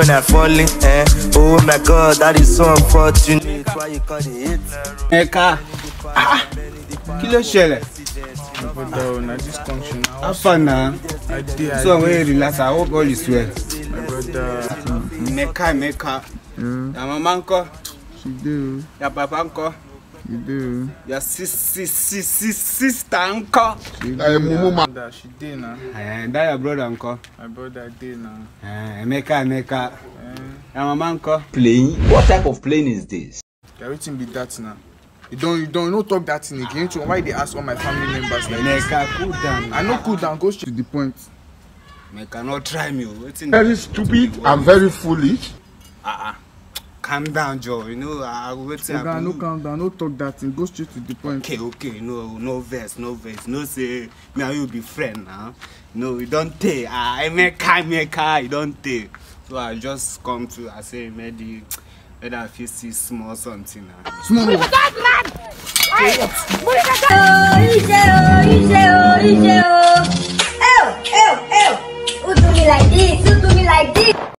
when I falling, eh? Oh my God, that is so unfortunate. Why you call it? Eka. Kilo shele. Brother, this function. Have fun now. So when you relax, I hope all is well. My brother. Meka. Your mama uncle. She do. Your papa uncle. You do. Your sister uncle. She did now. And that your brother uncle. My brother did now. Meka. Your mama uncle. Playing? What type of playing is this? Everything be that now. You don't talk that thing again. Why they ask all my family members like this? Meka, cool down. I know cool down, go straight to the point. Meka, not try me. Very stupid and very foolish. Calm down, Joe. You know, No calm down, no talk that thing, go straight to the point. Okay. No verse. No say me and you be friend now. No, you don't take. Meka, you don't take. So I just come to say maybe I feel see small something now. Small what? Oh,